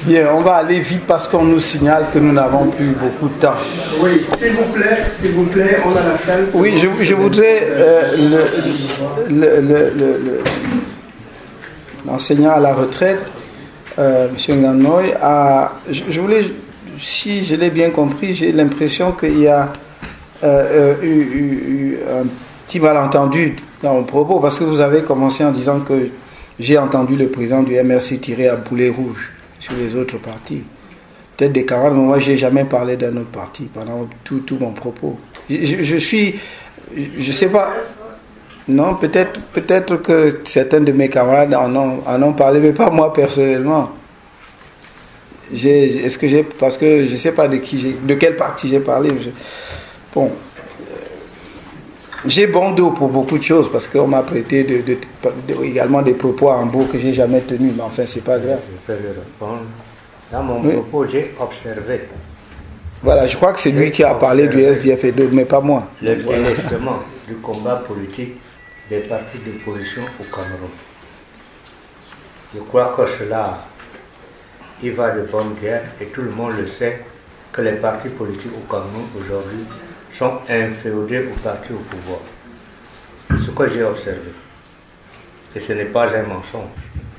Bien, on va aller vite parce qu'on nous signale que nous n'avons plus beaucoup de temps. Oui, s'il vous plaît, on a la salle. Oui, je voudrais l'enseignant à la retraite, M. Nganoy, je voulais, si je l'ai bien compris, j'ai l'impression qu'il y a eu un petit malentendu dans mon propos, parce que vous avez commencé en disant que j'ai entendu le président du MRC tirer à boulet rouge sur les autres partis. Peut-être des camarades, mais moi, je n'ai jamais parlé d'un autre parti pendant tout mon propos. Je sais pas. Non, peut-être que certains de mes camarades en ont parlé, mais pas moi personnellement. Parce que je ne sais pas de quel parti j'ai parlé. Bon. J'ai bon dos pour beaucoup de choses parce qu'on m'a prêté également des propos en beau que j'ai jamais tenus, mais enfin c'est pas grave. Je peux le répondre. Dans mon propos, j'ai observé. Voilà, je crois que c'est lui qui a parlé du SDF et d'autres, mais pas moi. Le délaissement du combat politique des partis d'opposition au Cameroun. Je crois que cela, il va de bonne guerre et tout le monde le sait que les partis politiques au Cameroun aujourd'hui sont inféodés aux partis au pouvoir. C'est ce que j'ai observé. Et ce n'est pas un mensonge.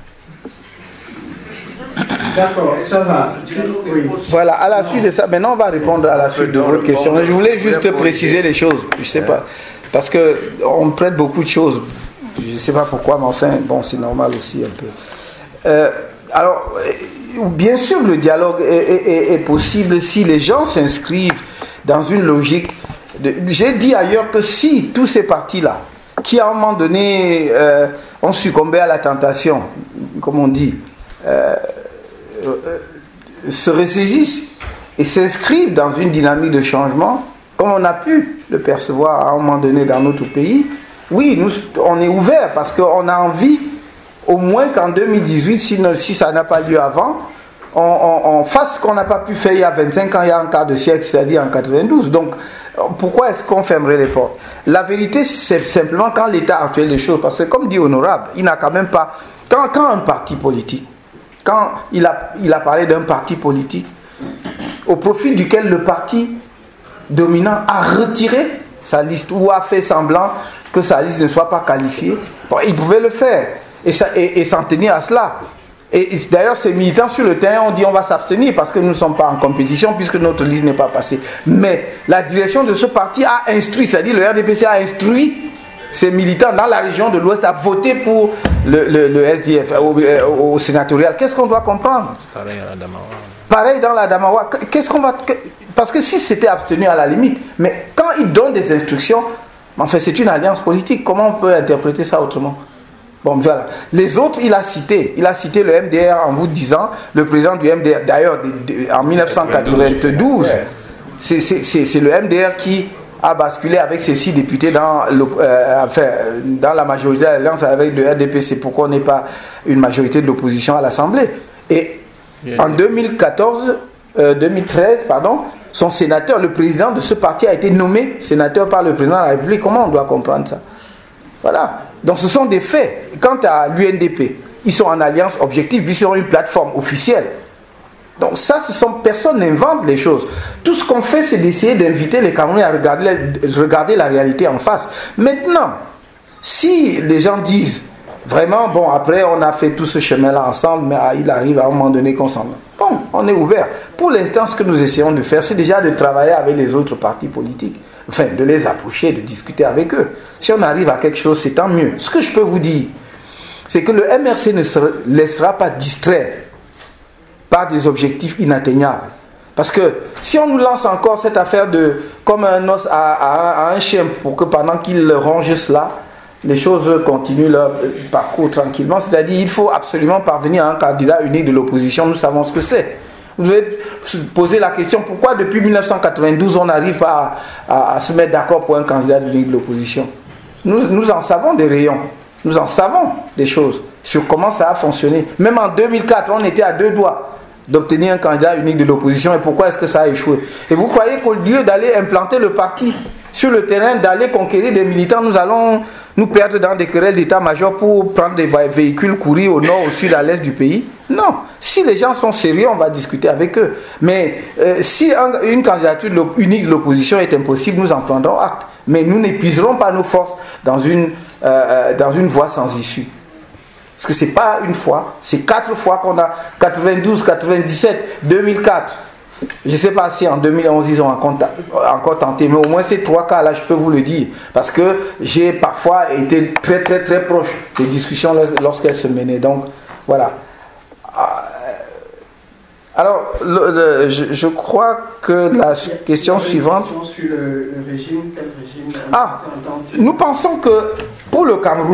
D'accord, ça va. Oui. Voilà, à la suite de ça, maintenant on va répondre à la suite de votre question. Je voulais juste préciser les choses, je sais pas, parce qu'on me prête beaucoup de choses, je ne sais pas pourquoi, mais enfin, bon, c'est normal aussi un peu. Alors, bien sûr, le dialogue est possible si les gens s'inscrivent dans une logique. J'ai dit ailleurs que si tous ces partis-là, qui à un moment donné ont succombé à la tentation, comme on dit, se ressaisissent et s'inscrivent dans une dynamique de changement, comme on a pu le percevoir à un moment donné dans notre pays, oui, nous, on est ouvert parce qu'on a envie, au moins qu'en 2018, si ça n'a pas lieu avant, on fasse ce qu'on n'a pas pu faire il y a 25 ans, il y a un quart de siècle, c'est-à-dire en 92. Donc, pourquoi est-ce qu'on fermerait les portes? La vérité, c'est simplement quand l'état actuel des choses, parce que comme dit Honorable, il n'a quand même pas... Quand un parti politique, quand il a parlé d'un parti politique, au profit duquel le parti dominant a retiré sa liste ou a fait semblant que sa liste ne soit pas qualifiée, bon, il pouvait le faire et s'en tenir à cela. Et d'ailleurs, ces militants sur le terrain ont dit on va s'abstenir parce que nous ne sommes pas en compétition puisque notre liste n'est pas passée. Mais la direction de ce parti a instruit, c'est-à-dire le RDPC a instruit ces militants dans la région de l'Ouest à voter pour le SDF au sénatorial. Qu'est-ce qu'on doit comprendre? Pareil à la Damawa. Pareil dans la Damawa. Qu'est-ce qu'on va... Parce que si c'était abstenu à la limite, mais quand ils donnent des instructions, enfin c'est une alliance politique. Comment on peut interpréter ça autrement? Bon, voilà. Les autres, il a cité le MDR en vous disant, le président du MDR, d'ailleurs, en 1992, c'est le MDR qui a basculé avec ses 6 députés dans la majorité de l'alliance avec le RDP. C'est pourquoi on n'est pas une majorité de l'opposition à l'Assemblée. Et en 2013, son sénateur, le président de ce parti a été nommé sénateur par le président de la République. Comment on doit comprendre ça? Voilà. Donc ce sont des faits. Quant à l'UNDP, ils sont en alliance objective, ils sont sur une plateforme officielle. Donc ça, personne n'invente les choses. Tout ce qu'on fait, c'est d'essayer d'inviter les Camerounais à regarder la réalité en face. Maintenant, si les gens disent, vraiment, bon, après on a fait tout ce chemin-là ensemble, mais il arrive à un moment donné qu'on s'en va. Bon, on est ouvert. Pour l'instant, ce que nous essayons de faire, c'est déjà de travailler avec les autres partis politiques. Enfin, de les approcher, de discuter avec eux. Si on arrive à quelque chose, c'est tant mieux. Ce que je peux vous dire, c'est que le MRC ne se laissera pas distraire par des objectifs inatteignables. Parce que si on nous lance encore cette affaire comme un os à un chien pour que pendant qu'il ronge cela, les choses continuent leur parcours tranquillement, c'est-à-dire il faut absolument parvenir à un candidat unique de l'opposition, nous savons ce que c'est. Vous devez se poser la question, pourquoi depuis 1992 on n'arrive pas à se mettre d'accord pour un candidat unique de l'opposition? Nous en savons des rayons, nous en savons des choses sur comment ça a fonctionné. Même en 2004, on était à 2 doigts d'obtenir un candidat unique de l'opposition. Et pourquoi est-ce que ça a échoué? Et vous croyez qu'au lieu d'aller implanter le parti sur le terrain, d'aller conquérir des militants, nous allons nous perdre dans des querelles d'état-major pour prendre des véhicules, courir au nord, au sud, à l'est du pays. Non. Si les gens sont sérieux, on va discuter avec eux. Mais si une candidature unique de l'opposition est impossible, nous en prendrons acte. Mais nous n'épuiserons pas nos forces dans une voie sans issue. Parce que ce n'est pas une fois, c'est 4 fois qu'on a 92, 97, 2004. Je ne sais pas si en 2011 ils ont encore tenté, mais au moins ces 3 cas-là, je peux vous le dire. Parce que j'ai parfois été très très très proche des discussions lorsqu'elles se menaient. Donc voilà. Alors, je crois que la question suivante... Sur le régime, quel régime nous pensons que pour le Cameroun,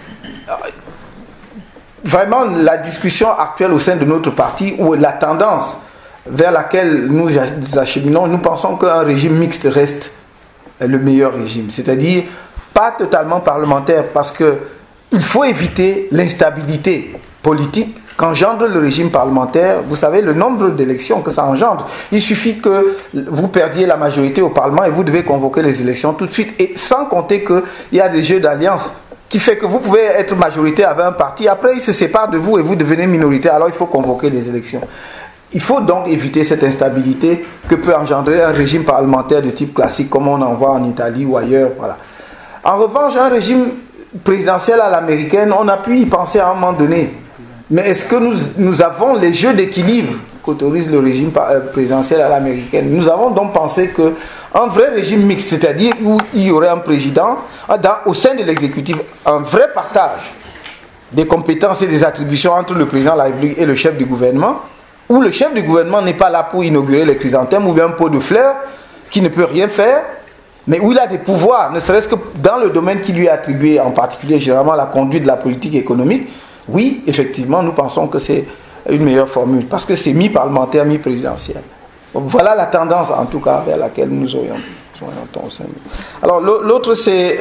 vraiment la discussion actuelle au sein de notre parti, ou la tendance vers laquelle nous acheminons, nous pensons qu'un régime mixte reste le meilleur régime. C'est-à-dire pas totalement parlementaire, parce qu'il faut éviter l'instabilité politique qu'engendre le régime parlementaire. Vous savez le nombre d'élections que ça engendre. Il suffit que vous perdiez la majorité au Parlement et vous devez convoquer les élections tout de suite. Et sans compter qu'il y a des jeux d'alliance qui fait que vous pouvez être majoritaire avec un parti, après il se sépare de vous et vous devenez minoritaire, alors il faut convoquer les élections. Il faut donc éviter cette instabilité que peut engendrer un régime parlementaire de type classique comme on en voit en Italie ou ailleurs. Voilà. En revanche, un régime présidentiel à l'américaine, on a pu y penser à un moment donné. Mais est-ce que nous avons les jeux d'équilibre qu'autorise le régime présidentiel à l'américaine? Nous avons donc pensé qu'un vrai régime mixte, c'est-à-dire où il y aurait un président au sein de l'exécutif, un vrai partage des compétences et des attributions entre le président de la République et le chef du gouvernement, où le chef du gouvernement n'est pas là pour inaugurer les chrysanthèmes ou bien un pot de fleurs, qui ne peut rien faire, mais où il a des pouvoirs, ne serait-ce que dans le domaine qui lui est attribué, en particulier généralement la conduite de la politique économique. Oui, effectivement, nous pensons que c'est une meilleure formule, parce que c'est mi-parlementaire, mi-présidentiel. Donc voilà la tendance, en tout cas, vers laquelle nous orientons. Alors, l'autre, c'est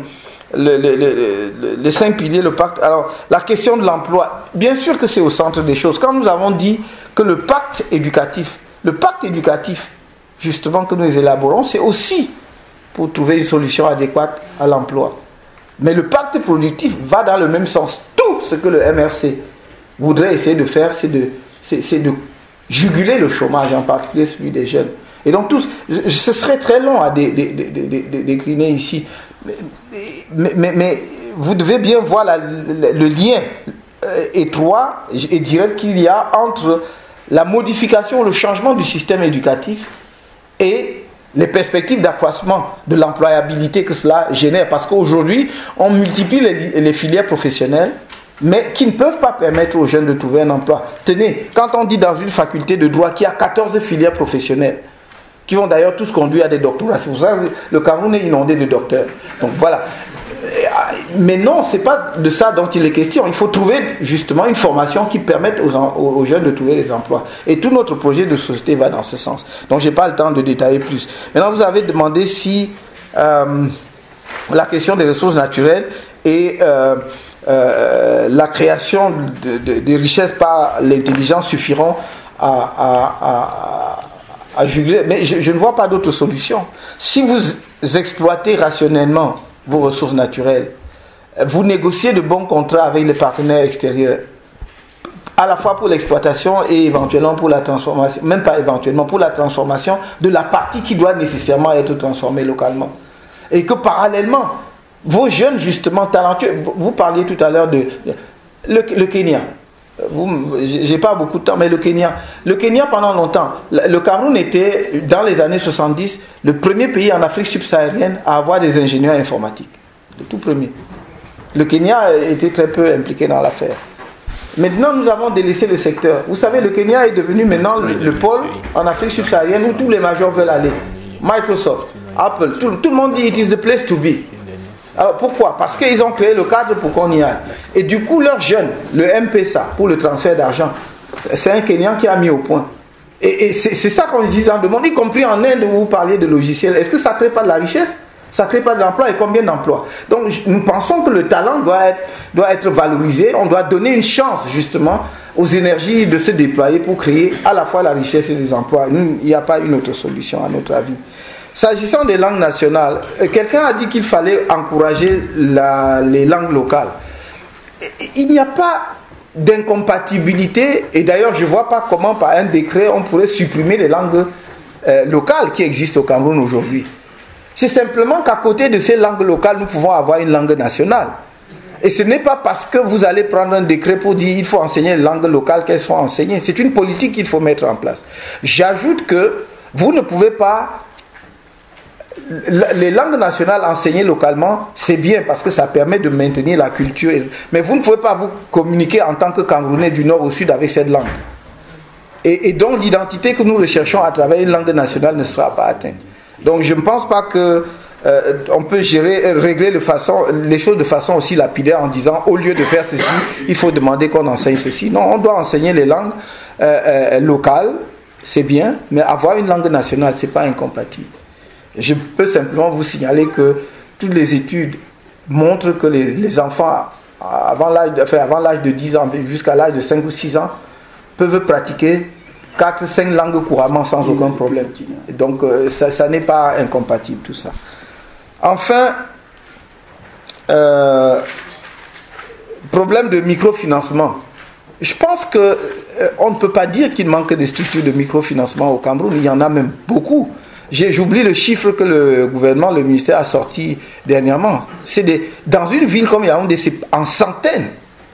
les 5 piliers, le pacte. Alors, la question de l'emploi, bien sûr que c'est au centre des choses. Quand nous avons dit que le pacte éducatif, justement, que nous élaborons, c'est aussi pour trouver une solution adéquate à l'emploi. Mais le pacte productif va dans le même sens. Tout ce que le MRC voudrait essayer de faire, c'est de juguler le chômage, en particulier celui des jeunes. Et donc, ce serait très long à décliner ici. Mais vous devez bien voir le lien étroit et direct qu'il y a entre la modification, le changement du système éducatif et les perspectives d'accroissement de l'employabilité que cela génère. Parce qu'aujourd'hui, on multiplie les filières professionnelles, mais qui ne peuvent pas permettre aux jeunes de trouver un emploi. Tenez, quand on dit dans une faculté de droit qu'il y a 14 filières professionnelles, qui vont d'ailleurs tous conduire à des doctorats, c'est pour ça que le Cameroun est inondé de docteurs. Donc voilà. Mais non, ce n'est pas de ça dont il est question. Il faut trouver justement une formation qui permette aux jeunes de trouver des emplois. Et tout notre projet de société va dans ce sens. Donc je n'ai pas le temps de détailler plus. Maintenant, vous avez demandé si la question des ressources naturelles et la création des richesses par l'intelligence suffiront à juguler. Mais je ne vois pas d'autre solution. Si vous exploitez rationnellement vos ressources naturelles, vous négociez de bons contrats avec les partenaires extérieurs, à la fois pour l'exploitation et éventuellement pour la transformation, même pas éventuellement, pour la transformation de la partie qui doit nécessairement être transformée localement. Et que parallèlement, vos jeunes justement talentueux, vous parliez tout à l'heure de le Kenya. J'ai pas beaucoup de temps, mais le Kenya pendant longtemps, le Cameroun était dans les années 70 le premier pays en Afrique subsaharienne à avoir des ingénieurs informatiques, le tout premier. Le Kenya était très peu impliqué dans l'affaire. Maintenant nous avons délaissé le secteur. Vous savez, le Kenya est devenu maintenant le pôle en Afrique subsaharienne où tous les majors veulent aller. Microsoft, Apple, tout le monde dit it is the place to be. Alors pourquoi? Parce qu'ils ont créé le cadre pour qu'on y aille. Et du coup, leurs jeunes, le M-Pesa, pour le transfert d'argent, c'est un Kenyan qui a mis au point. Et c'est ça qu'on dit dans le monde, y compris en Inde où vous parliez de logiciels. Est-ce que ça ne crée pas de la richesse? Ça ne crée pas de l'emploi, et combien d'emplois? Donc nous pensons que le talent doit être valorisé. On doit donner une chance justement aux énergies de se déployer pour créer à la fois la richesse et les emplois. Il n'y a pas une autre solution à notre avis. S'agissant des langues nationales, quelqu'un a dit qu'il fallait encourager les langues locales. Il n'y a pas d'incompatibilité, et d'ailleurs je ne vois pas comment par un décret on pourrait supprimer les langues locales qui existent au Cameroun aujourd'hui. C'est simplement qu'à côté de ces langues locales, nous pouvons avoir une langue nationale. Et ce n'est pas parce que vous allez prendre un décret pour dire qu'il faut enseigner les langues locales qu'elles soient enseignées. C'est une politique qu'il faut mettre en place. J'ajoute que vous ne pouvez pas... Les langues nationales enseignées localement, c'est bien parce que ça permet de maintenir la culture. Mais vous ne pouvez pas vous communiquer en tant que Camerounais du nord au sud avec cette langue. Et donc l'identité que nous recherchons à travers une langue nationale ne sera pas atteinte. Donc je ne pense pas que on peut régler les choses de façon aussi lapidaire en disant au lieu de faire ceci, il faut demander qu'on enseigne ceci. Non, on doit enseigner les langues locales, c'est bien, mais avoir une langue nationale, ce n'est pas incompatible. Je peux simplement vous signaler que toutes les études montrent que les enfants, avant l'âge de 10 ans jusqu'à l'âge de 5 ou 6 ans, peuvent pratiquer 4-5 langues couramment sans aucun problème. Donc ça n'est pas incompatible tout ça. Enfin, problème de microfinancement. Je pense qu'on ne peut pas dire qu'il manque des structures de microfinancement au Cameroun. Il y en a même beaucoup. J'oublie le chiffre que le gouvernement, le ministère a sorti dernièrement. Dans une ville comme Yaoundé, c'est en centaines.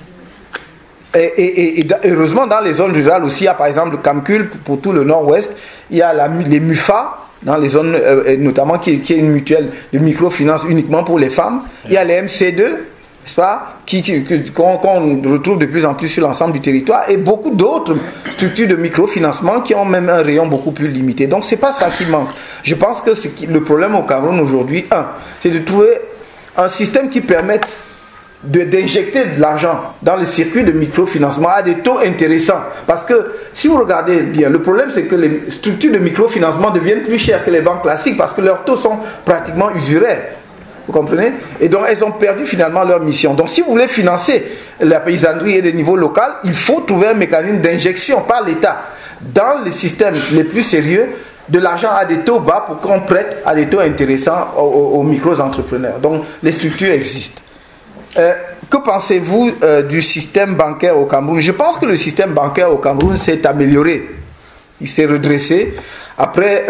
Et heureusement, dans les zones rurales aussi, il y a par exemple le Camcul pour tout le nord-ouest. Il y a les MUFA, dans les zones, notamment qui est une mutuelle de microfinance uniquement pour les femmes. Il y a les MC2, n'est-ce pas, qu'on retrouve de plus en plus sur l'ensemble du territoire, et beaucoup d'autres structures de microfinancement qui ont même un rayon beaucoup plus limité. Donc c'est pas ça qui manque. Je pense que le problème au Cameroun aujourd'hui, c'est de trouver un système qui permette d'injecter de l'argent dans le circuit de microfinancement à des taux intéressants. Parce que si vous regardez bien, le problème c'est que les structures de microfinancement deviennent plus chères que les banques classiques parce que leurs taux sont pratiquement usuraires. Vous comprenez? Et donc elles ont perdu finalement leur mission. Donc si vous voulez financer la paysannerie et les niveaux locaux, il faut trouver un mécanisme d'injection par l'État dans les systèmes les plus sérieux de l'argent à des taux bas pour qu'on prête à des taux intéressants aux micro-entrepreneurs. Donc les structures existent. Que pensez-vous du système bancaire au Cameroun? Je pense que le système bancaire au Cameroun s'est amélioré. Il s'est redressé après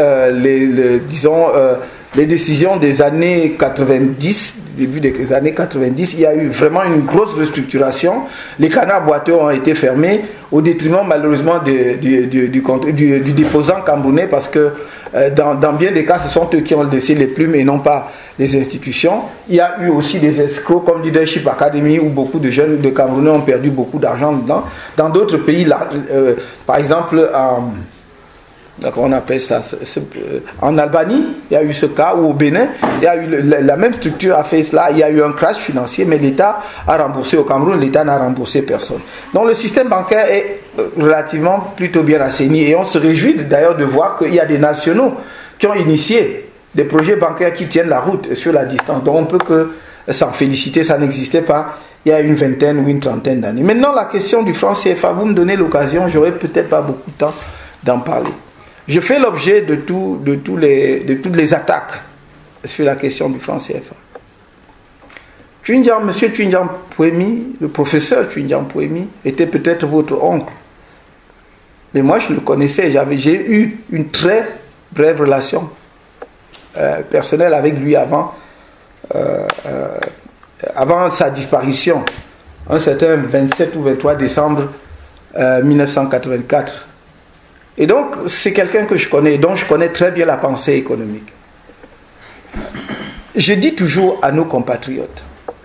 les décisions des années 90, début des années 90. Il y a eu vraiment une grosse restructuration. Les canards boiteux ont été fermés au détriment malheureusement du déposant camerounais parce que dans bien des cas, ce sont eux qui ont laissé les plumes et non pas les institutions. Il y a eu aussi des escrocs comme Leadership Academy où beaucoup de jeunes de Camerounais ont perdu beaucoup d'argent dedans. Dans d'autres pays, par exemple, on appelle ça, en Albanie, il y a eu ce cas, ou au Bénin, il y a eu la même structure a fait cela, il y a eu un crash financier, mais l'État a remboursé. Au Cameroun, l'État n'a remboursé personne. Donc le système bancaire est relativement plutôt bien assaini et on se réjouit d'ailleurs de voir qu'il y a des nationaux qui ont initié des projets bancaires qui tiennent la route sur la distance. Donc on peut que s'en féliciter, ça n'existait pas il y a une vingtaine ou une trentaine d'années. Maintenant la question du franc CFA, vous me donnez l'occasion, j'aurai peut-être pas beaucoup de temps d'en parler. Je fais l'objet de toutes les attaques sur la question du franc CFA. Monsieur Twinjam Pouemi, le professeur Twinjam Pouemi, était peut-être votre oncle. Mais moi, je le connaissais. J'ai eu une très brève relation personnelle avec lui avant sa disparition, un certain 27 ou 23 décembre 1984. Et donc, c'est quelqu'un que je connais, dont je connais très bien la pensée économique. Je dis toujours à nos compatriotes,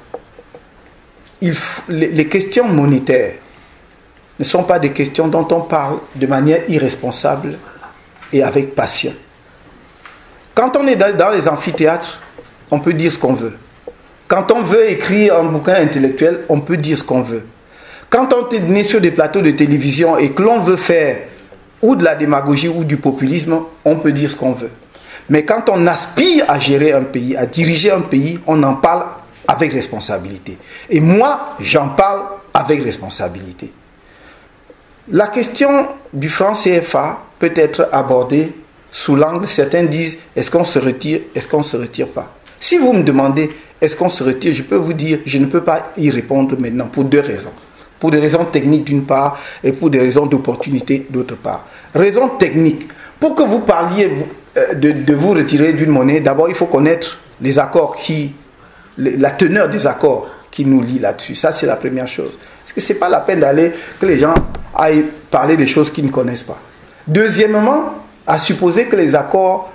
les questions monétaires ne sont pas des questions dont on parle de manière irresponsable et avec passion. Quand on est dans les amphithéâtres, on peut dire ce qu'on veut. Quand on veut écrire un bouquin intellectuel, on peut dire ce qu'on veut. Quand on est né sur des plateaux de télévision et que l'on veut faire ou de la démagogie ou du populisme, on peut dire ce qu'on veut. Mais quand on aspire à gérer un pays, à diriger un pays, on en parle avec responsabilité. Et moi, j'en parle avec responsabilité. La question du franc CFA peut être abordée sous l'angle, certains disent, est-ce qu'on se retire, est-ce qu'on ne se retire pas? Si vous me demandez, est-ce qu'on se retire, je peux vous dire, je ne peux pas y répondre maintenant pour deux raisons. Pour des raisons techniques d'une part, et pour des raisons d'opportunité d'autre part. Raison technique, pour que vous parliez de vous retirer d'une monnaie, d'abord il faut connaître les accords la teneur des accords qui nous lient là-dessus. Ça, c'est la première chose. Parce que ce n'est pas la peine d'aller, que les gens aillent parler des choses qu'ils ne connaissent pas. Deuxièmement, à supposer que les accords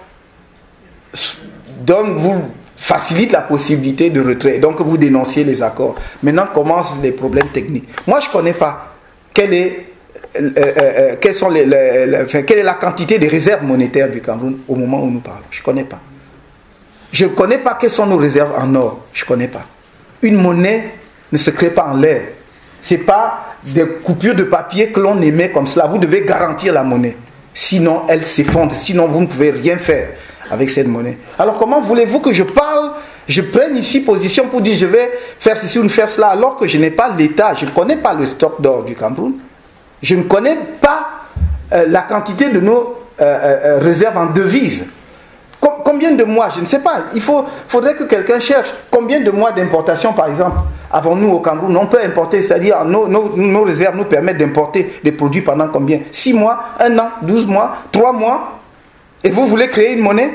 vous facilitent la possibilité de retrait, et donc vous dénonciez les accords. Maintenant commencent les problèmes techniques. Moi, je ne connais pas quelle est la quantité des réserves monétaires du Cameroun au moment où nous parlons. Je ne connais pas. Je ne connais pas quelles sont nos réserves en or. Je ne connais pas. Une monnaie ne se crée pas en l'air. Ce n'est pas des coupures de papier que l'on émet comme cela. Vous devez garantir la monnaie. Sinon, elle s'effondre. Sinon, vous ne pouvez rien faire avec cette monnaie. Alors, comment voulez-vous que je parle, je prenne ici position pour dire je vais faire ceci ou faire cela, alors que je n'ai pas l'État, je ne connais pas le stock d'or du Cameroun, je ne connais pas la quantité de nos réserves en devises. Combien de mois, je ne sais pas, faudrait que quelqu'un cherche combien de mois d'importation, par exemple, avons-nous au Cameroun. On peut importer, c'est-à-dire nos réserves nous permettent d'importer des produits pendant combien? 6 mois, 1 an, 12 mois, 3 mois. Et vous voulez créer une monnaie?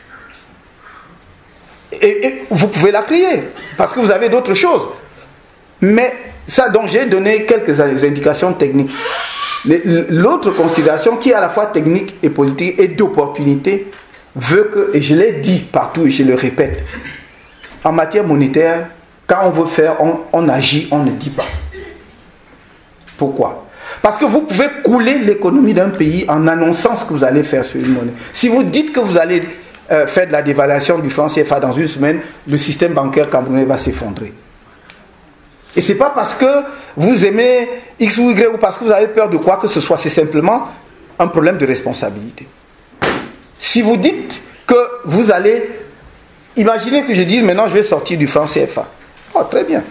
Et vous pouvez la créer, parce que vous avez d'autres choses. Mais ça, donc j'ai donné quelques indications techniques. L'autre considération, qui est à la fois technique et politique et d'opportunité, veut que, et je l'ai dit partout et je le répète, en matière monétaire, quand on veut faire, on agit, on ne dit pas. Pourquoi? Parce que vous pouvez couler l'économie d'un pays en annonçant ce que vous allez faire sur une monnaie. Si vous dites que vous allez faire de la dévaluation du franc CFA dans une semaine, le système bancaire camerounais va s'effondrer. Et ce n'est pas parce que vous aimez X ou Y ou parce que vous avez peur de quoi que ce soit, c'est simplement un problème de responsabilité. Si vous dites que vous allez... Imaginez que je dise maintenant je vais sortir du franc CFA. Oh, très bien.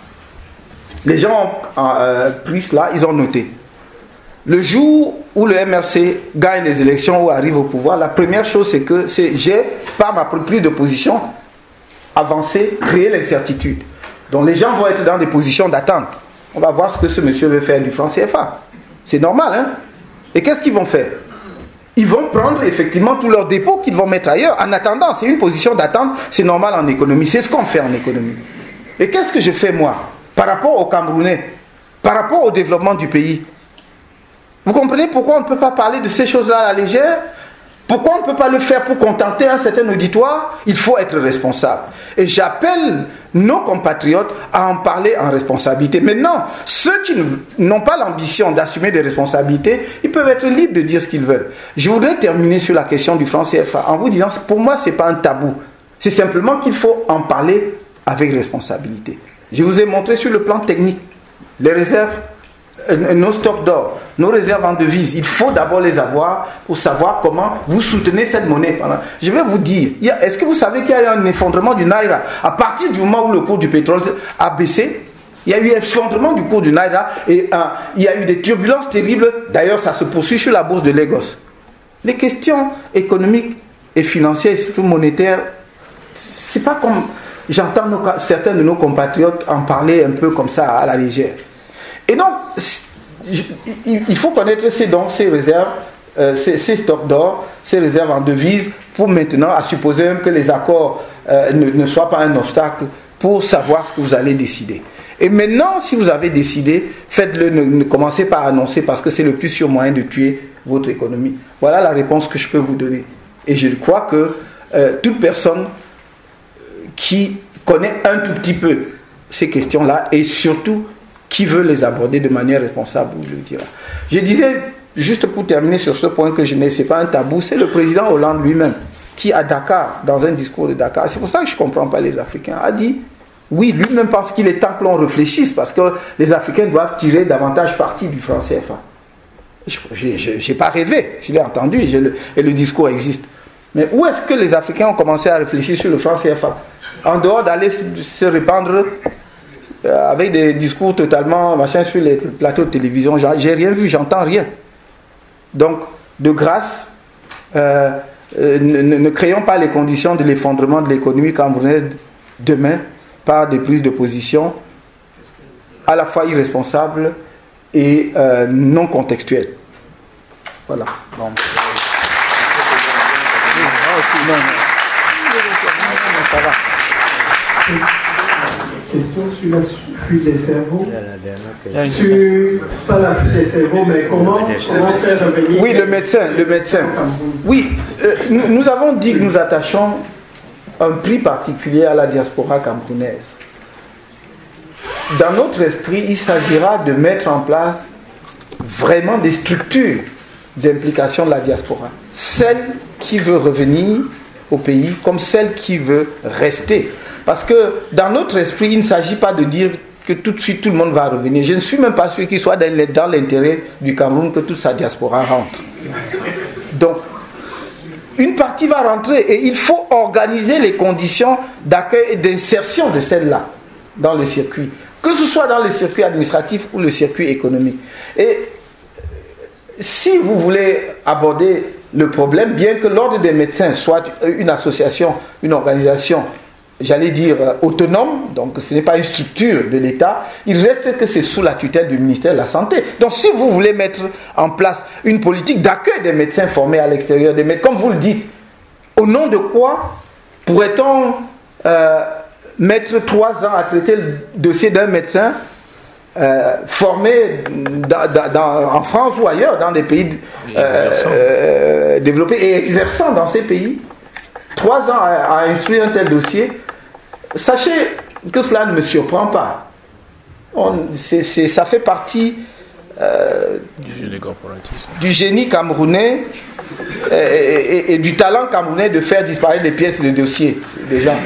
Les gens ont pris cela, ils ont noté. Le jour où le MRC gagne les élections ou arrive au pouvoir, la première chose c'est que j'ai, par ma prise de position, avancé, créé l'incertitude. Donc les gens vont être dans des positions d'attente. On va voir ce que ce monsieur veut faire du franc CFA. C'est normal, hein? Et qu'est-ce qu'ils vont faire? Ils vont prendre effectivement tous leurs dépôts qu'ils vont mettre ailleurs. En attendant, c'est une position d'attente, c'est normal en économie. C'est ce qu'on fait en économie. Et qu'est-ce que je fais moi, par rapport aux Camerounais, par rapport au développement du pays? Vous comprenez pourquoi on ne peut pas parler de ces choses-là à la légère? Pourquoi on ne peut pas le faire pour contenter un certain auditoire? Il faut être responsable. Et j'appelle nos compatriotes à en parler en responsabilité. Maintenant, ceux qui n'ont pas l'ambition d'assumer des responsabilités, ils peuvent être libres de dire ce qu'ils veulent. Je voudrais terminer sur la question du franc CFA en vous disant, pour moi, ce n'est pas un tabou. C'est simplement qu'il faut en parler avec responsabilité. Je vous ai montré sur le plan technique les réserves, nos stocks d'or, nos réserves en devises. Il faut d'abord les avoir pour savoir comment vous soutenez cette monnaie. Je vais vous dire, est-ce que vous savez qu'il y a eu un effondrement du Naira? À partir du moment où le cours du pétrole a baissé, il y a eu un effondrement du cours du Naira et il y a eu des turbulences terribles. D'ailleurs, ça se poursuit sur la bourse de Lagos. Les questions économiques et financières, et surtout monétaires, c'est pas comme j'entends certains de nos compatriotes en parler un peu comme ça à la légère. Et donc, il faut connaître ces dons, ces réserves, ces stocks d'or, ces réserves en devises, pour maintenant, à supposer même que les accords ne soient pas un obstacle, pour savoir ce que vous allez décider. Et maintenant, si vous avez décidé, faites-le, ne commencez pas à annoncer, parce que c'est le plus sûr moyen de tuer votre économie. Voilà la réponse que je peux vous donner. Et je crois que toute personne qui connaît un tout petit peu ces questions-là, et surtout qui veut les aborder de manière responsable, vous le dira. Je disais, juste pour terminer sur ce point que ce n'est pas un tabou, c'est le président Hollande lui-même, qui à Dakar, dans un discours de Dakar, c'est pour ça que je ne comprends pas les Africains, a dit, oui, lui-même pense qu'il est temps que l'on réfléchisse, parce que les Africains doivent tirer davantage parti du franc CFA. Je n'ai pas rêvé, je l'ai entendu, et le discours existe. Mais où est-ce que les Africains ont commencé à réfléchir sur le franc CFA? En dehors d'aller se répandre avec des discours totalement machin sur les plateaux de télévision, j'ai rien vu, j'entends rien. Donc, de grâce, Ne créons pas les conditions de l'effondrement de l'économie camerounaise demain par des prises de position à la fois irresponsables et non contextuelles. Voilà. Bon. Ça va. Question sur la fuite des cerveaux. Pas la fuite des cerveaux, mais comment faire revenir. Oui, le médecin. Oui, nous avons dit que nous attachons un prix particulier à la diaspora camerounaise. Dans notre esprit, il s'agira de mettre en place vraiment des structures d'implication de la diaspora. Celle qui veut revenir au pays comme celle qui veut rester. Parce que dans notre esprit, il ne s'agit pas de dire que tout de suite tout le monde va revenir. Je ne suis même pas sûr qu'il soit dans l'intérêt du Cameroun que toute sa diaspora rentre. Donc, une partie va rentrer et il faut organiser les conditions d'accueil et d'insertion de celle-là dans le circuit. Que ce soit dans le circuit administratif ou le circuit économique. Et si vous voulez aborder le problème, bien que l'Ordre des médecins soit une association, une organisation, j'allais dire autonome, donc ce n'est pas une structure de l'État, il reste que c'est sous la tutelle du ministère de la Santé. Donc si vous voulez mettre en place une politique d'accueil des médecins formés à l'extérieur, des médecins, comme vous le dites, au nom de quoi pourrait-on mettre 3 ans à traiter le dossier d'un médecin formé en France ou ailleurs, dans des pays développés et exerçant dans ces pays, 3 ans à instruire un tel dossier? Sachez que cela ne me surprend pas. Ça fait partie du génie camerounais et du talent camerounais de faire disparaître les pièces de dossier des gens.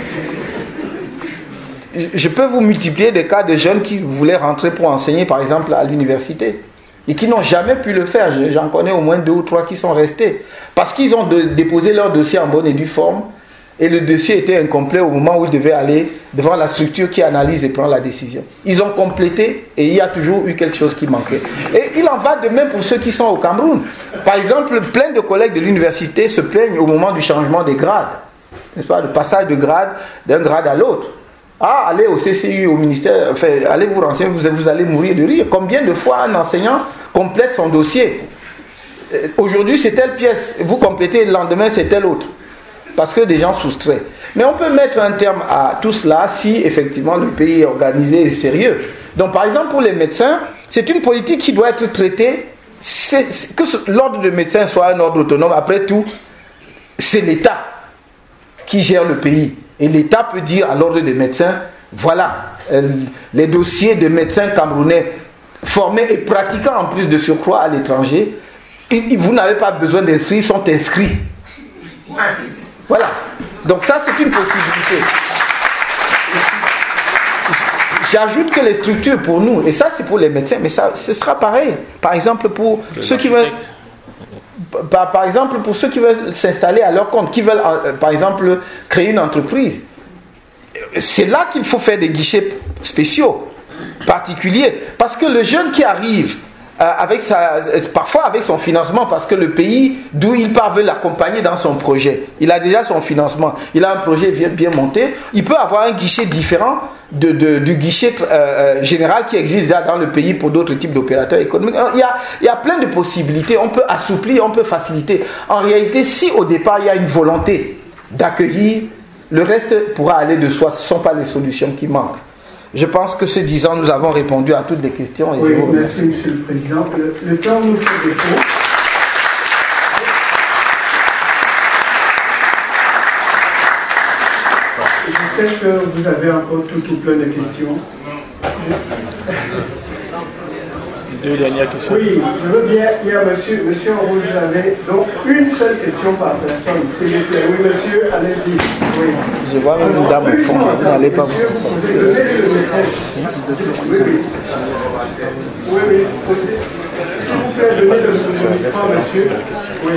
Je peux vous multiplier des cas de jeunes qui voulaient rentrer pour enseigner, par exemple, à l'université et qui n'ont jamais pu le faire. J'en connais au moins 2 ou 3 qui sont restés parce qu'ils ont déposé leur dossier en bonne et due forme et le dossier était incomplet au moment où ils devaient aller devant la structure qui analyse et prend la décision. Ils ont complété et il y a toujours eu quelque chose qui manquait. Et il en va de même pour ceux qui sont au Cameroun. Par exemple, plein de collègues de l'université se plaignent au moment du changement des grades, n'est-ce pas, le passage de grade d'un grade à l'autre. Ah, allez au CCU, au ministère, enfin, allez vous renseigner, vous allez mourir de rire. Combien de fois un enseignant complète son dossier? Aujourd'hui, c'est telle pièce, vous complétez, le lendemain, c'est telle autre. Parce que des gens soustraient. Mais on peut mettre un terme à tout cela si, effectivement, le pays est organisé et sérieux. Donc, par exemple, pour les médecins, c'est une politique qui doit être traitée, que l'ordre de médecins soit un ordre autonome. Après tout, c'est l'État qui gère le pays. Et l'État peut dire à l'ordre des médecins, voilà, les dossiers de médecins camerounais formés et pratiquant en plus de surcroît à l'étranger, vous n'avez pas besoin d'inscrire, ils sont inscrits. Voilà. Donc ça, c'est une possibilité. J'ajoute que les structures pour nous, et ça c'est pour les médecins, mais ça, ce sera pareil. Par exemple, pour ceux qui veulent... Par exemple, pour ceux qui veulent s'installer à leur compte, qui veulent, par exemple, créer une entreprise, c'est là qu'il faut faire des guichets spéciaux, particuliers. Parce que le jeune qui arrive, parfois avec son financement, parce que le pays d'où il part veut l'accompagner dans son projet, il a déjà son financement, il a un projet bien monté, il peut avoir un guichet différent du guichet général qui existe déjà dans le pays pour d'autres types d'opérateurs économiques. Il y a plein de possibilités, on peut assouplir, on peut faciliter. En réalité, si au départ il y a une volonté d'accueillir, le reste pourra aller de soi. Ce ne sont pas les solutions qui manquent. Je pense que ce disant, nous avons répondu à toutes les questions. Et oui, merci Monsieur le Président. Le temps nous fait défaut. Je sais que vous avez encore tout plein de questions. Deux dernières questions. Oui, je veux bien. Il y a monsieur en rouge, j'avais donc une seule question par personne. S'il vous plaît. Oui, monsieur, allez-y. Oui. Je vois même une dame au fond, vous n'allez pas vous Oui, s'il vous plaît, donnez le micro, monsieur. Oui.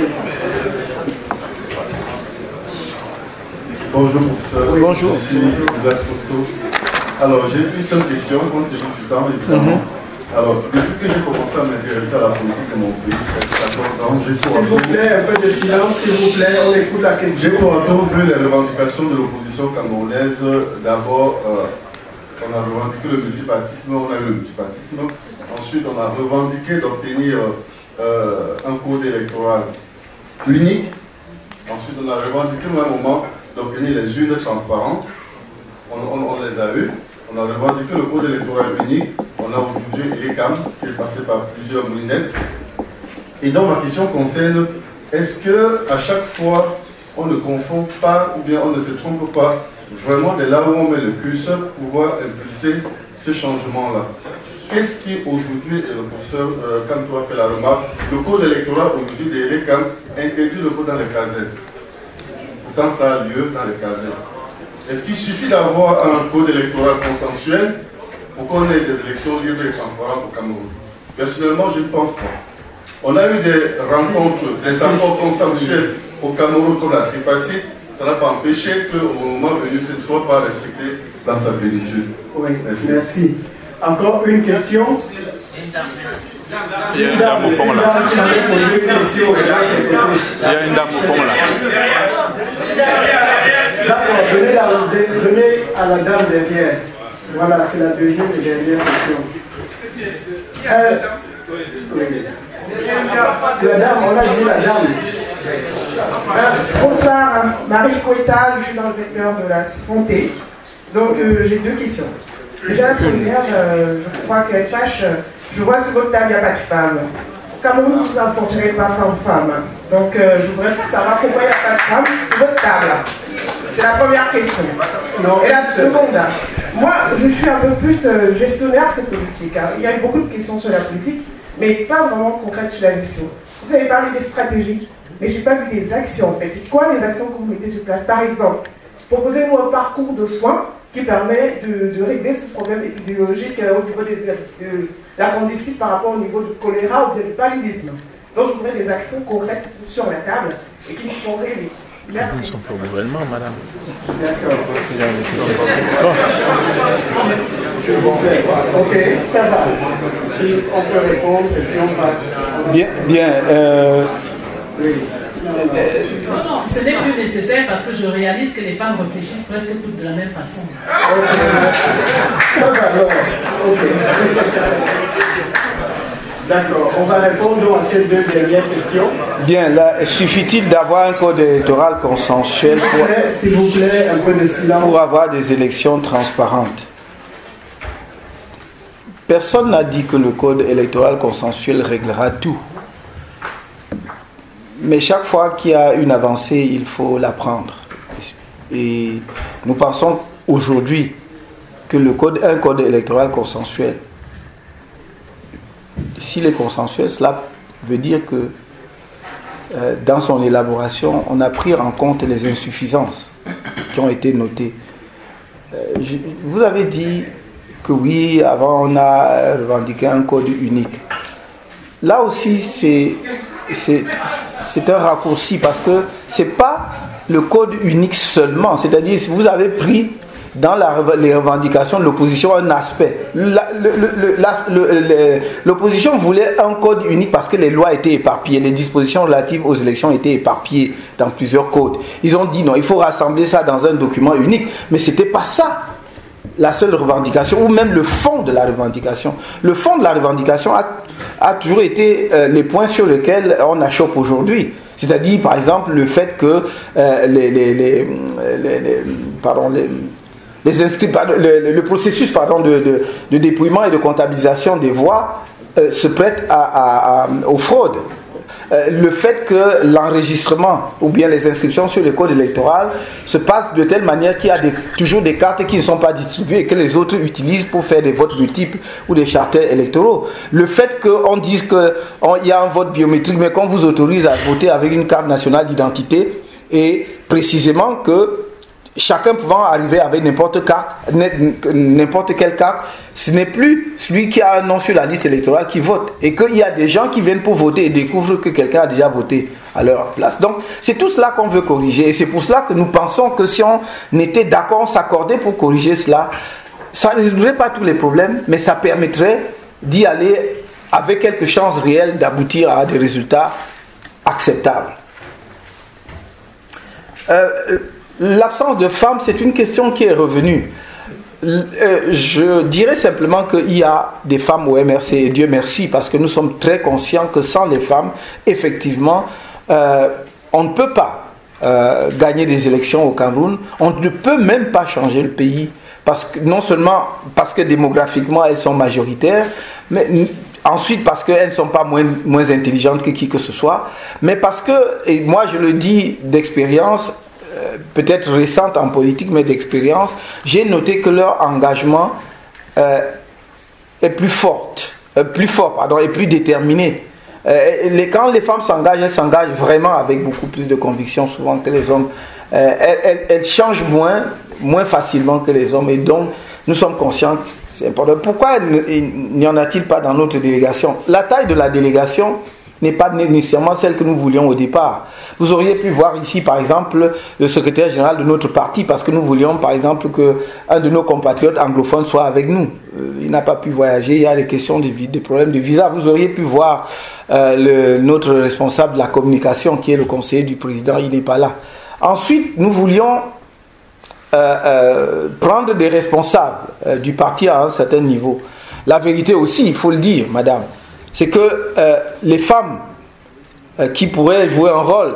Bonjour, professeur. Bonjour. Alors, j'ai une seule question, compte tenu du temps, évidemment. Alors, depuis que j'ai commencé à m'intéresser à la politique de mon pays, à 14 ans, j'ai S'il vous plaît, un peu de silence, s'il vous plaît, on écoute la question. J'ai pour retour vu les revendications de l'opposition camerounaise. D'abord, on a revendiqué le multipartisme, on a eu le multipartisme. Ensuite, on a revendiqué d'obtenir un code électoral unique. Ensuite, on a revendiqué au même moment d'obtenir les urnes transparentes. On les a eues. On a revendiqué le code électoral unique. On a aujourd'hui ELECAM qui est passé par plusieurs moulinettes. Et donc, ma question concerne, est-ce qu'à chaque fois, on ne confond pas ou bien on ne se trompe pas vraiment de là où on met le curseur pour pouvoir impulser ce changement-là? Qu'est-ce qui aujourd'hui, et le professeur Kanto a fait la remarque, le code électoral aujourd'hui de l'ELECAM interdit le vote dans les casernes. Pourtant, ça a lieu dans les casernes. Est-ce qu'il suffit d'avoir un code électoral consensuel pour qu'on ait des élections libres et transparentes au Cameroun? Personnellement, je ne pense pas. On a eu des rencontres, des accords consensuels au Cameroun comme la tripartite. Ça n'a pas empêché qu'au moment venu, ce ne soit pas respecté dans sa plénitude. Oui, merci. Encore une question? Il y a une dame au fond là. Il y a une dame au fond là. D'accord, venez à la dame derrière. Voilà, c'est la deuxième et dernière question. La dame, on a dit la dame. Bonsoir, Marie Coïta, je suis dans le secteur de la santé. Donc j'ai deux questions. Déjà la première, je crois qu'elle fâche, je vois sur votre table, il n'y a pas de femme. Cameroun, vous n'en sortirez pas sans femme. Donc je voudrais savoir pourquoi il n'y a pas de femme sur votre table. C'est la première question. Non. Et la seconde, moi je suis un peu plus gestionnaire que politique. Il y a eu beaucoup de questions sur la politique, mais pas vraiment concrètes sur la mission. Vous avez parlé des stratégies, mais je n'ai pas vu des actions en fait. C'est quoi les actions que vous mettez sur place? Par exemple, proposez-nous un parcours de soins qui permet de régler ce problème épidémiologique au niveau de l'appendicite par rapport au niveau du choléra ou bien du paludisme. Donc je voudrais des actions concrètes sur la table et qui nous font rêver. Merci. Ils sont pas au gouvernement, madame. D'accord. Ok, ça va. Si on peut répondre, et puis on va. Bien. Oui. Non, ce n'est plus nécessaire parce que je réalise que les femmes réfléchissent presque toutes de la même façon. Ça va alors. Ok. D'accord, on va répondre à ces deux dernières questions. Bien, là, suffit-il d'avoir un code électoral consensuel S'il vous plaît, un peu de silence. pour avoir des élections transparentes? Personne n'a dit que le code électoral consensuel réglera tout. Mais chaque fois qu'il y a une avancée, il faut la prendre. Et nous pensons aujourd'hui que un code électoral consensuel, s'il est consensuel, cela veut dire que dans son élaboration, on a pris en compte les insuffisances qui ont été notées. Vous avez dit que oui, avant on a revendiqué un code unique. Là aussi, c'est un raccourci parce que ce n'est pas le code unique seulement. C'est-à-dire, vous avez pris dans les revendications de l'opposition un aspect. L'opposition voulait un code unique parce que les lois étaient éparpillées, les dispositions relatives aux élections étaient éparpillées dans plusieurs codes. Ils ont dit non, il faut rassembler ça dans un document unique, mais ce n'était pas ça la seule revendication, ou même le fond de la revendication. Le fond de la revendication a toujours été les points sur lesquels on achoppe aujourd'hui. C'est-à-dire, par exemple, le fait que le processus de dépouillement et de comptabilisation des voix se prête aux fraudes. Le fait que l'enregistrement ou bien les inscriptions sur le code électoral se passent de telle manière qu'il y a toujours des cartes qui ne sont pas distribuées et que les autres utilisent pour faire des votes multiples ou des charters électoraux. Le fait qu'on dise qu'il y a un vote biométrique mais qu'on vous autorise à voter avec une carte nationale d'identité et précisément que chacun pouvant arriver avec n'importe quelle carte, ce n'est plus celui qui a un nom sur la liste électorale qui vote. Et qu'il y a des gens qui viennent pour voter et découvrent que quelqu'un a déjà voté à leur place. Donc, c'est tout cela qu'on veut corriger. Et c'est pour cela que nous pensons que si on était d'accord, on s'accordait pour corriger cela, ça ne résoudrait pas tous les problèmes, mais ça permettrait d'y aller avec quelques chances réelles d'aboutir à des résultats acceptables. L'absence de femmes, c'est une question qui est revenue. Je dirais simplement qu'il y a des femmes au MRC, et Dieu merci, parce que nous sommes très conscients que sans les femmes, effectivement, on ne peut pas gagner des élections au Cameroun, on ne peut même pas changer le pays, parce que, non seulement parce que démographiquement elles sont majoritaires, mais ensuite parce qu'elles ne sont pas moins intelligentes que qui que ce soit, mais parce que, et moi je le dis d'expérience, peut-être récente en politique, mais d'expérience, j'ai noté que leur engagement est plus fort, et plus déterminé. Quand les femmes s'engagent, elles s'engagent vraiment avec beaucoup plus de conviction souvent que les hommes. Elles changent moins facilement que les hommes, et donc nous sommes conscients que c'est important. Pourquoi n'y en a-t-il pas dans notre délégation? La taille de la délégation n'est pas nécessairement celle que nous voulions au départ. Vous auriez pu voir ici, par exemple, le secrétaire général de notre parti, parce que nous voulions, par exemple, qu'un de nos compatriotes anglophones soit avec nous. Il n'a pas pu voyager, il y a des questions, des problèmes de visa. Vous auriez pu voir notre responsable de la communication, qui est le conseiller du président, il n'est pas là. Ensuite, nous voulions prendre des responsables du parti à un certain niveau. La vérité aussi, il faut le dire, madame, c'est que les femmes qui pourraient jouer un rôle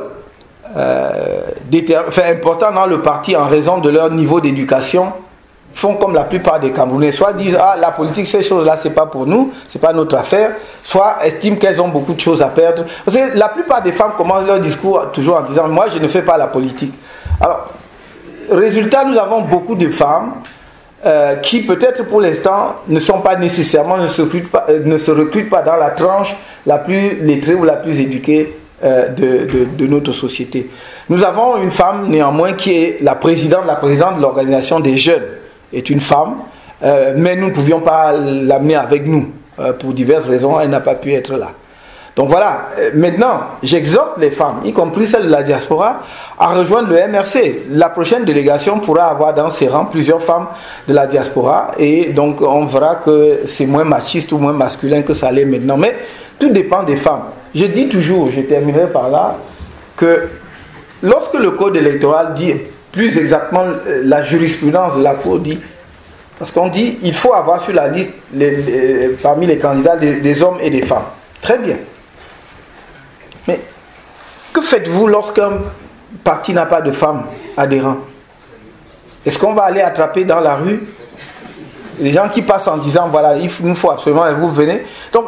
important dans le parti en raison de leur niveau d'éducation font comme la plupart des Camerounais, soit disent la politique, ces choses-là c'est pas pour nous, c'est pas notre affaire, soit estiment qu'elles ont beaucoup de choses à perdre. Parce que la plupart des femmes commencent leur discours toujours en disant moi je ne fais pas la politique. Alors, résultat, nous avons beaucoup de femmes qui peut-être pour l'instant ne sont pas nécessairement, ne se recrutent pas dans la tranche la plus lettrée ou la plus éduquée de notre société. Nous avons une femme néanmoins qui est la présidente de l'organisation des jeunes, est une femme, mais nous ne pouvions pas l'amener avec nous pour diverses raisons, elle n'a pas pu être là. Donc voilà, maintenant, j'exhorte les femmes, y compris celles de la diaspora, à rejoindre le MRC. La prochaine délégation pourra avoir dans ses rangs plusieurs femmes de la diaspora, et donc on verra que c'est moins machiste ou moins masculin que ça l'est maintenant. Mais tout dépend des femmes. Je dis toujours, je terminerai par là, que lorsque le code électoral dit, plus exactement la jurisprudence de la Cour dit, parce qu'on dit il faut avoir sur la liste parmi les candidats des hommes et des femmes. Très bien. Mais que faites-vous lorsqu'un parti n'a pas de femmes adhérents? Est-ce qu'on va aller attraper dans la rue les gens qui passent en disant voilà, il nous faut absolument, et vous venez? Donc,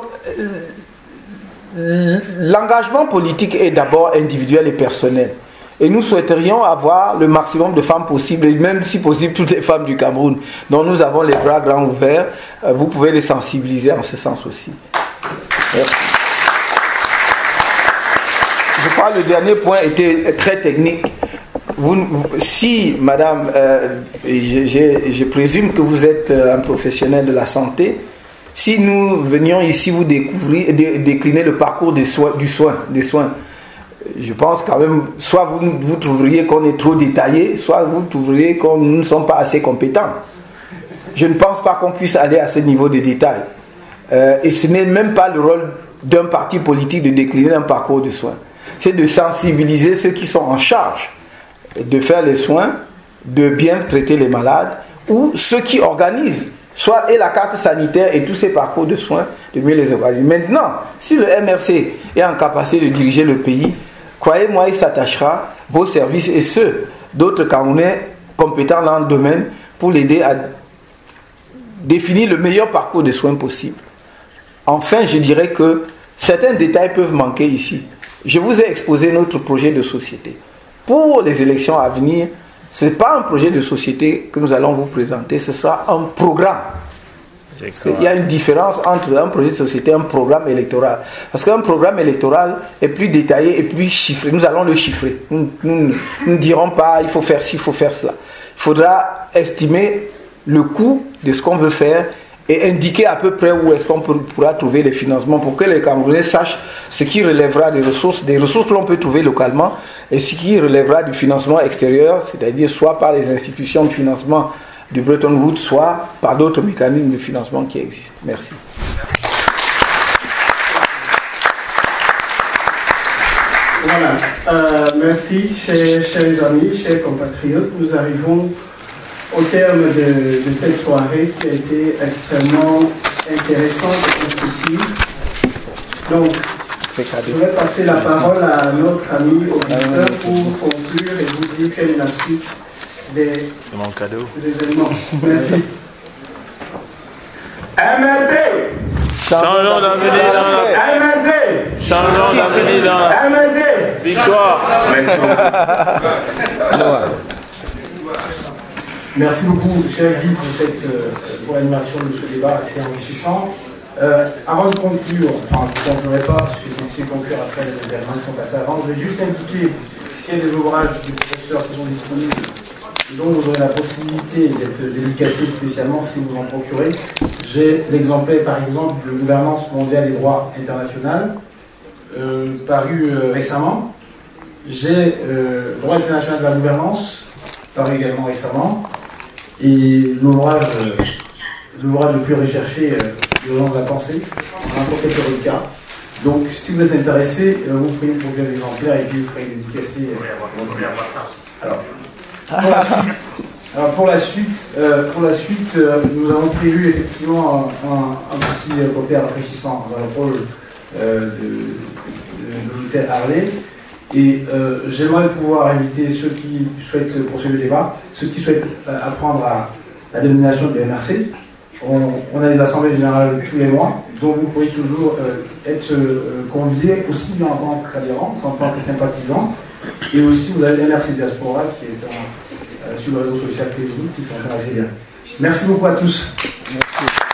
l'engagement politique est d'abord individuel et personnel. Et nous souhaiterions avoir le maximum de femmes possible, et même si possible toutes les femmes du Cameroun, dont nous avons les bras grands ouverts. Vous pouvez les sensibiliser en ce sens aussi. Merci. Je crois que le dernier point était très technique. Si, madame, je présume que vous êtes un professionnel de la santé, si nous venions ici vous décliner le parcours des soins, je pense quand même, soit vous trouveriez qu'on est trop détaillé, soit vous trouveriez que nous ne sommes pas assez compétents. Je ne pense pas qu'on puisse aller à ce niveau de détail. Et ce n'est même pas le rôle d'un parti politique de décliner un parcours de soins. C'est de sensibiliser ceux qui sont en charge de faire les soins, de bien traiter les malades, ou ceux qui organisent, soit et la carte sanitaire et tous ces parcours de soins, de mieux les organiser. Maintenant, si le MRC est en capacité de diriger le pays, croyez-moi, il s'attachera, vos services et ceux d'autres Camerounais compétents dans le domaine, pour l'aider à définir le meilleur parcours de soins possible. Enfin, je dirais que certains détails peuvent manquer ici. Je vous ai exposé notre projet de société. Pour les élections à venir, ce n'est pas un projet de société que nous allons vous présenter, ce sera un programme. Il y a une différence entre un projet de société et un programme électoral. Parce qu'un programme électoral est plus détaillé et plus chiffré. Nous allons le chiffrer. Nous ne dirons pas il faut faire ci, il faut faire cela. Il faudra estimer le coût de ce qu'on veut faire et indiquer à peu près où est-ce qu'on pourra trouver les financements pour que les Camerounais sachent ce qui relèvera des ressources que l'on peut trouver localement et ce qui relèvera du financement extérieur, c'est-à-dire soit par les institutions de financement du Bretton Woods, soit par d'autres mécanismes de financement qui existent. Merci. Voilà. Merci, chers amis, chers compatriotes. Nous arrivons au terme de cette soirée qui a été extrêmement intéressante et constructive. Donc, je vais passer la parole à notre ami auditeur pour conclure et vous dire quelle est la suite des événements. Merci. MSC. Changeons d'avenir dans la MSC. Changeons d'avenir dans la MSC. victoire. Merci beaucoup, cher Guy, pour l'animation de ce débat assez enrichissant. Avant de conclure, enfin, je ne conclurai pas, parce que c'est conclure après les événements qui sont passés avant, je vais juste indiquer qu'il y a des ouvrages du professeur qui sont disponibles, dont vous aurez la possibilité d'être dédicacés spécialement si vous en procurez. J'ai l'exemplaire, par exemple, de Gouvernance mondiale et droit international, paru récemment. J'ai Droit international de la gouvernance, paru également récemment. Et l'ouvrage le plus recherché, l'urgence de la pensée, en n'importe quel cas. Donc, si vous êtes intéressé, vous pouvez procurer des exemplaires et puis vous ferez dédicacer. Alors, pour la suite, nous avons prévu effectivement un petit côté rafraîchissant dans le rôle de l'hôtel Harley. Et j'aimerais pouvoir inviter ceux qui souhaitent poursuivre le débat, ceux qui souhaitent apprendre à la dénomination de MRC. On a des assemblées générales tous les mois, donc vous pourrez toujours être conviés aussi bien en tant qu'adhérent qu'en tant que sympathisant. Et aussi, vous avez MRC Diaspora qui est sur le réseau social Facebook qui fonctionne assez bien. Merci beaucoup à tous. Merci.